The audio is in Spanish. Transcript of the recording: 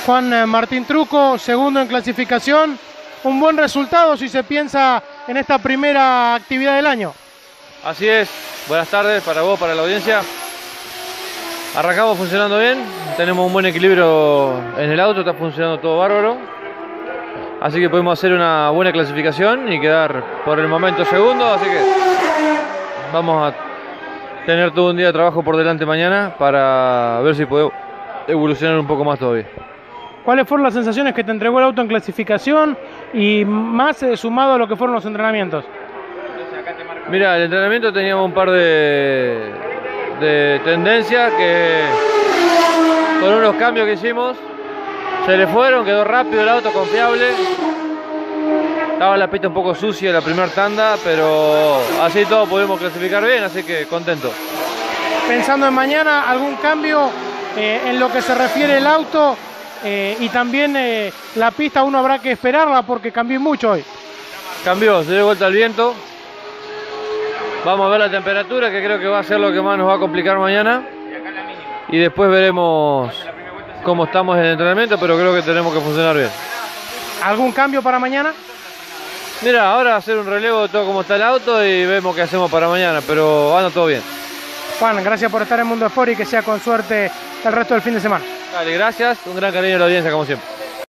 Juan Martín Truco, segundo en clasificación. Un buen resultado si se piensa en esta primera actividad del año. Así es. Buenas tardes para vos, para la audiencia. Arrancamos funcionando bien. Tenemos un buen equilibrio en el auto. Está funcionando todo bárbaro. Así que podemos hacer una buena clasificación y quedar por el momento segundo. Así que vamos a tener todo un día de trabajo por delante mañana para ver si podemos evolucionar un poco más todavía. ¿Cuáles fueron las sensaciones que te entregó el auto en clasificación y más sumado a lo que fueron los entrenamientos? Mira, el entrenamiento teníamos un par de tendencias que con unos cambios que hicimos se le fueron, quedó rápido el auto, confiable. Estaba la pista un poco sucia la primera tanda, pero así todo pudimos clasificar bien, así que contento. Pensando en mañana, ¿algún cambio en lo que se refiere el auto? Y también la pista uno habrá que esperarla porque cambió mucho hoy. Cambió, se dio vuelta al viento. Vamos a ver la temperatura, que creo que va a ser lo que más nos va a complicar mañana. Y después veremos cómo estamos en el entrenamiento, pero creo que tenemos que funcionar bien. ¿Algún cambio para mañana? Mira, ahora hacer un relevo de todo cómo está el auto y vemos qué hacemos para mañana, pero anda todo bien. Juan, gracias por estar en Mundo Sport y que sea con suerte el resto del fin de semana. Dale, gracias, un gran cariño a la audiencia como siempre.